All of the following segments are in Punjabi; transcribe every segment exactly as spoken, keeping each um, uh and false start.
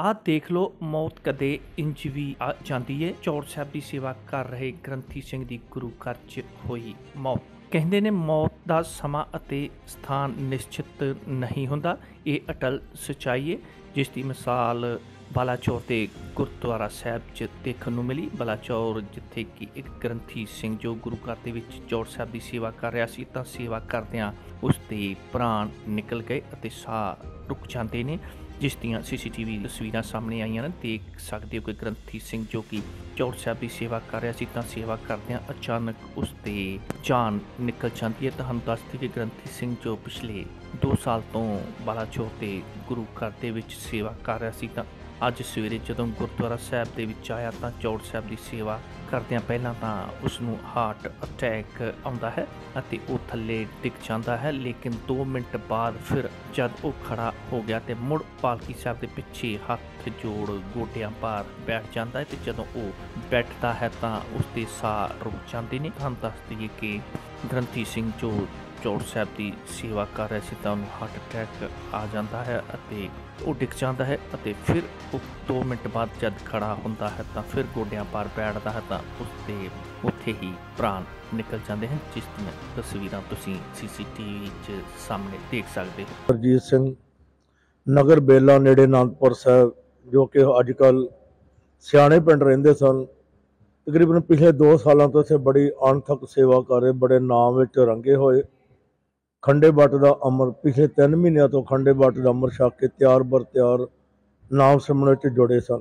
ਆਹ ਦੇਖ ਲਓ, ਮੌਤ ਕਦੇ ਇੰਜ ਵੀ ਆ ਜਾਂਦੀ ਹੈ। ਚੌੜ ਸਾਹਿਬ ਦੀ ਸੇਵਾ ਕਰ ਰਹੇ ਗ੍ਰੰਥੀ ਸਿੰਘ ਦੀ ਗੁਰੂ ਘਰ 'ਚ ਹੋਈ ਮੌਤ। ਕਹਿੰਦੇ ਨੇ ਮੌਤ ਦਾ ਸਮਾਂ ਅਤੇ ਸਥਾਨ ਨਿਸ਼ਚਿਤ ਨਹੀਂ ਹੁੰਦਾ, ਇਹ ਅਟਲ ਸੱਚਾਈ ਹੈ, ਜਿਸ ਦੀ ਮਿਸਾਲ ਬਲਾਚੌਰ ਦੇ ਗੁਰਦੁਆਰਾ ਸਾਹਿਬ 'ਚ ਦੇਖਣ ਨੂੰ ਮਿਲੀ। ਬਲਾਚੌਰ ਜਿੱਥੇ ਕਿ ਇੱਕ ਗ੍ਰੰਥੀ ਸਿੰਘ ਜੋ ਗੁਰੂ ਘਰ ਦੇ ਵਿੱਚ ਚੌੜ ਸਾਹਿਬ ਦੀ ਸੇਵਾ ਕਰ ਰਿਹਾ ਸੀ, ਤਾਂ ਸੇਵਾ ਕਰਦਿਆਂ ਉਸ ਦੇ ਪ੍ਰਾਣ ਨਿਕਲ ਗਏ ਅਤੇ ਸਾਹ ਰੁਕ ਜਾਂਦੇ ਨੇ, ਜਿਸ ਦੀਆਂ ਸੀ ਸੀ ਟੀ ਵੀ ਤਸਵੀਰਾਂ ਸਾਹਮਣੇ ਆਈਆਂ ਨੇ। ਦੇਖ ਸਕਦੇ ਹੋ ਕਿ ਗ੍ਰੰਥੀ ਸਿੰਘ ਜੋ ਕਿ ਚੌੜ ਸਾਹਿਬ ਦੀ ਸੇਵਾ ਕਰ ਰਿਹਾ ਸੀ, ਤਾਂ ਸੇਵਾ ਕਰਦਿਆਂ ਅਚਾਨਕ ਉਸ ਦੀ ਜਾਨ ਨਿਕਲ ਜਾਂਦੀ ਹੈ। ਤੁਹਾਨੂੰ ਦੱਸ ਦਈਏ ਕਿ ਗ੍ਰੰਥੀ ਸਿੰਘ ਜੋ ਪਿਛਲੇ ਦੋ ਸਾਲ ਤੋਂ ਬਲਾਚੌਰ ਦੇ ਗੁਰੂ ਘਰ ਦੇ ਵਿੱਚ ਸੇਵਾ ਕਰ ਰਿਹਾ ਸੀ, ਤਾਂ ਅੱਜ ਸਵੇਰੇ ਜਦੋਂ ਗੁਰਦੁਆਰਾ ਸਾਹਿਬ ਦੇ ਵਿੱਚ ਆਇਆ ਤਾਂ ਚੌੜ ਸਾਹਿਬ ਦੀ ਸੇਵਾ ਕਰਦਿਆਂ ਪਹਿਲਾਂ ਤਾਂ ਉਸ ਨੂੰ ਹਾਰਟ ਅਟੈਕ ਆਉਂਦਾ ਹੈ ਅਤੇ ਉਹ ਥੱਲੇ ਡਿੱਗ ਜਾਂਦਾ ਹੈ, ਲੇਕਿਨ ਦੋ ਮਿੰਟ ਬਾਅਦ ਫਿਰ ਜਦ ਉਹ ਖੜਾ ਹੋ ਗਿਆ ਤੇ ਮੁੜ ਪਾਲਕੀ ਸਾਹਿਬ ਦੇ ਪਿੱਛੇ ਹੱਥ ਜੋੜ ਗੋਡਿਆਂ ਭਾਰ ਬੈਠ ਜਾਂਦਾ ਹੈ, ਤੇ ਜਦੋਂ ਉਹ ਬੈਠਦਾ ਹੈ ਤਾਂ ਉਸ ਦੇ ਸਾਹ ਰੁਕ ਜਾਂਦੇ ਨੇ। ਤੁਹਾਨੂੰ ਦੱਸ ਦਈਏ ਕਿ ਗ੍ਰੰਥੀ ਸਿੰਘ ਜੋ ਚੌੜ ਸਾਹਿਬ ਦੀ ਸੇਵਾ ਕਰ ਰਿਹਾ ਸੀ ਤਾਂ ਉਹਨੂੰ ਹਾਰਟ ਅਟੈਕ ਆ ਜਾਂਦਾ ਹੈ ਅਤੇ ਉਹ ਡਿੱਗ ਜਾਂਦਾ ਹੈ, ਅਤੇ ਫਿਰ ਉਹ ਦੋ ਮਿੰਟ ਬਾਅਦ ਜਦ ਖੜਾ ਹੁੰਦਾ ਹੈ ਤਾਂ ਫਿਰ ਗੋਡਿਆਂ ਭਾਰ ਬੈਠਦਾ ਹੈ ਤਾਂ ਉਸ ਦੇ ਉੱਥੇ ਹੀ ਪ੍ਰਾਣ ਨਿਕਲ ਜਾਂਦੇ ਹਨ, ਜਿਸ ਦੀਆਂ ਤਸਵੀਰਾਂ ਤੁਸੀਂ ਸੀ ਸੀ ਟੀ ਵੀ 'ਚ ਸਾਹਮਣੇ ਦੇਖ ਸਕਦੇ ਹੋ। ਹਰਜੀਤ ਸਿੰਘ ਨਗਰ ਬੇਲਾ ਨੇੜੇ ਅਨੰਦਪੁਰ ਸਾਹਿਬ, ਜੋ ਕਿ ਅੱਜ ਕੱਲ੍ਹ ਸਿਆਣੇ ਪਿੰਡ ਰਹਿੰਦੇ ਸਨ, ਤਕਰੀਬਨ ਪਿਛਲੇ ਦੋ ਸਾਲਾਂ ਤੋਂ ਇੱਥੇ ਬੜੀ ਅਣਥੱਕ ਸੇਵਾ ਕਰ ਰਹੇ, ਬੜੇ ਨਾਮ ਵਿੱਚ ਰੰਗੇ ਹੋਏ। ਖੰਡੇ ਬੱਟ ਦਾ ਅਮਰ ਪਿਛਲੇ ਤਿੰਨ ਮਹੀਨਿਆਂ ਤੋਂ ਖੰਡੇ ਬੱਟ ਦਾ ਅਮਰ ਛਕ ਕੇ ਤਿਆਰ ਬਰ ਤਿਆਰ ਨਾਮ ਸਿਮਰਨ ਵਿੱਚ ਜੁੜੇ ਸਨ।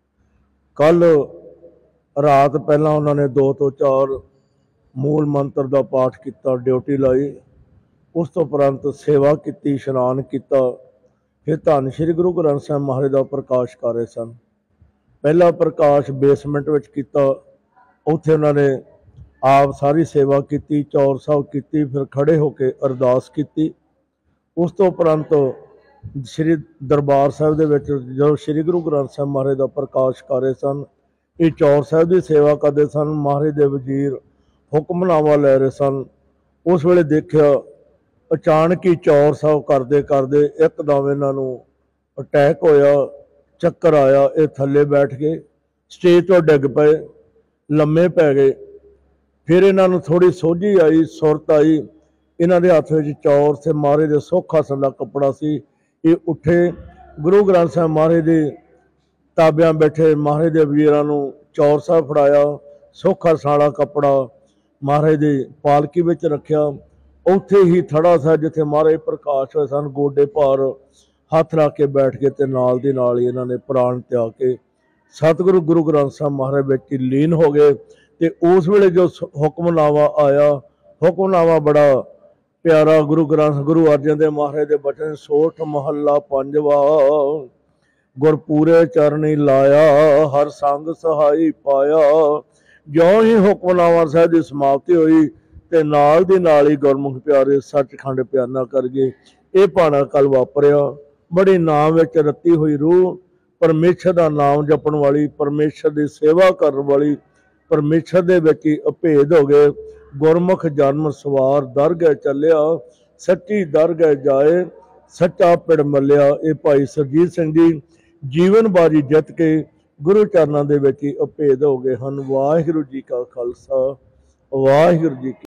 ਕੱਲ੍ਹ ਰਾਤ ਪਹਿਲਾਂ ਉਹਨਾਂ ਨੇ ਦੋ ਤੋਂ ਚਾਰ ਮੂਲ ਮੰਤਰ ਦਾ ਪਾਠ ਕੀਤਾ, ਡਿਊਟੀ ਲਾਈ, ਉਸ ਤੋਂ ਉਪਰੰਤ ਸੇਵਾ ਕੀਤੀ, ਇਸ਼ਨਾਨ ਕੀਤਾ, ਫਿਰ ਧੰਨ ਸ਼੍ਰੀ ਗੁਰੂ ਗ੍ਰੰਥ ਸਾਹਿਬ ਮਹਾਰਾਜ ਦਾ ਪ੍ਰਕਾਸ਼ ਕਰ ਰਹੇ ਸਨ। ਪਹਿਲਾ ਪ੍ਰਕਾਸ਼ ਬੇਸਮੈਂਟ ਵਿੱਚ ਕੀਤਾ, ਉੱਥੇ ਉਹਨਾਂ ਨੇ ਆਪ ਸਾਰੀ ਸੇਵਾ ਕੀਤੀ, ਚੌਰ ਸਾਹਿਬ ਕੀਤੀ, ਫਿਰ ਖੜੇ ਹੋ ਕੇ ਅਰਦਾਸ ਕੀਤੀ। ਉਸ ਤੋਂ ਉਪਰੰਤ ਸ਼੍ਰੀ ਦਰਬਾਰ ਸਾਹਿਬ ਦੇ ਵਿੱਚ ਜਦੋਂ ਸ਼੍ਰੀ ਗੁਰੂ ਗ੍ਰੰਥ ਸਾਹਿਬ ਮਹਾਰਾਜ ਦਾ ਪ੍ਰਕਾਸ਼ ਕਰ ਰਹੇ ਸਨ, ਇਹ ਚੌਰ ਸਾਹਿਬ ਦੀ ਸੇਵਾ ਕਰਦੇ ਸਨ। ਮਹਾਰਾਜ ਦੇ ਵਜ਼ੀਰ ਹੁਕਮਨਾਮਾ ਲੈ ਰਹੇ ਸਨ। ਉਸ ਵੇਲੇ ਦੇਖਿਆ ਅਚਾਨਕ ਹੀ ਚੌਰ ਸਾਹਿਬ ਕਰਦੇ ਕਰਦੇ ਇੱਕਦਮ ਇਹਨਾਂ ਨੂੰ ਅਟੈਕ ਹੋਇਆ, ਚੱਕਰ ਆਇਆ, ਇਹ ਥੱਲੇ ਬੈਠ ਗਏ, ਸਟੇਜ ਤੋਂ ਡਿੱਗ ਪਏ, ਲੰਮੇ ਪੈ ਗਏ। ਫਿਰ ਇਹਨਾਂ ਨੂੰ ਥੋੜ੍ਹੀ ਸੋਝੀ ਆਈ, ਸੁਰਤ ਆਈ, ਇਹਨਾਂ ਦੇ ਹੱਥ ਵਿੱਚ ਚੌਰ ਤੇ ਮਹਾਰਾਜ ਦੇ ਸੁੱਖ ਆਸਣ ਦਾ ਕੱਪੜਾ ਸੀ। ਇਹ ਉੱਠੇ, ਗੁਰੂ ਗ੍ਰੰਥ ਸਾਹਿਬ ਮਹਾਰਾਜ ਦੇ ਤਾਬਿਆਂ ਬੈਠੇ ਮਹਾਰਾਜ ਦੇ ਵਜ਼ੀਰਾਂ ਨੂੰ ਚੌਰ ਸਾਹਿਬ ਫੜਾਇਆ, ਸੁੱਖ ਆਸਣ ਵਾਲਾ ਕੱਪੜਾ ਮਹਾਰਾਜ ਦੇ ਪਾਲਕੀ ਵਿੱਚ ਰੱਖਿਆ। ਉੱਥੇ ਹੀ ਥੜਾ ਸਾਹਿਬ ਜਿੱਥੇ ਮਹਾਰਾਜ ਪ੍ਰਕਾਸ਼ ਹੋਏ ਸਨ, ਗੋਡੇ ਭਾਰ ਹੱਥ ਰੱਖ ਕੇ ਬੈਠ ਕੇ ਤੇ ਨਾਲ ਦੀ ਨਾਲ ਹੀ ਇਹਨਾਂ ਨੇ ਪ੍ਰਾਣ ਤਿਆਗ ਕੇ ਸਤਿਗੁਰੂ ਗੁਰੂ ਗ੍ਰੰਥ ਸਾਹਿਬ ਮਹਾਰਾਜ ਵਿੱਚ ਲੀਨ ਹੋ ਗਏ। ਤੇ ਉਸ ਵੇਲੇ ਜੋ ਹੁਕਮਨਾਮਾ ਆਇਆ, ਹੁਕਮਨਾਮਾ ਬੜਾ ਪਿਆਰਾ, ਗੁਰੂ ਗ੍ਰੰਥ ਗੁਰੂ ਅਰਜਨ ਦੇਵ ਮਹਾਰਾਜ ਦੇ ਬਚਨ, ਸੋਠ ਮਹੱਲਾ ਪੰਜਵਾ, ਗੁਰ ਪੂਰੇ ਚਰਨੀ ਲਾਇਆ, ਹਰ ਸੰਗ ਸਹਾਈ ਪਾਇਆ। ਜਿਉਂ ਹੀ ਹੁਕਮਨਾਮਾ ਸਾਹਿਬ ਦੀ ਸਮਾਪਤੀ ਹੋਈ ਤੇ ਨਾਲ ਦੀ ਨਾਲ ਹੀ ਗੁਰਮੁਖ ਪਿਆਰੇ ਸੱਚਖੰਡ ਪਿਆਨਾ ਕਰ ਗਏ। ਇਹ ਭਾਣਾ ਕੱਲ ਵਾਪਰਿਆ। ਬੜੀ ਨਾਮ ਵਿੱਚ ਰੱਤੀ ਹੋਈ ਰੂਹ, ਪਰਮੇਸ਼ਰ ਦਾ ਨਾਮ ਜਪਣ ਵਾਲੀ, ਪਰਮੇਸ਼ਰ ਦੀ ਸੇਵਾ ਕਰਨ ਵਾਲੀ, ਪਰਮੇਸ਼ਰ ਦੇ ਵਿੱਚ ਹੀ ਅਭੇਦ ਹੋ ਗਏ। ਗੁਰਮੁਖ ਜਨਮ ਸਵਾਰ ਦਰਗਹਿ ਚੱਲਿਆ, ਸੱਚੀ ਦਰਗਹਿ ਜਾਏ, ਸੱਚਾ ਪਿੜ ਮੱਲਿਆ। ਇਹ ਭਾਈ ਸਰਜੀਤ ਸਿੰਘ ਜੀ ਜੀਵਨ ਬਾਜੀ ਜਿੱਤ ਕੇ ਗੁਰੂ ਚਰਨਾਂ ਦੇ ਵਿੱਚ ਹੀ ਅਭੇਦ ਹੋ ਗਏ ਹਨ। ਵਾਹਿਗੁਰੂ ਜੀ ਕਾ ਖਾਲਸਾ, ਵਾਹਿਗੁਰੂ ਜੀ ਕੀ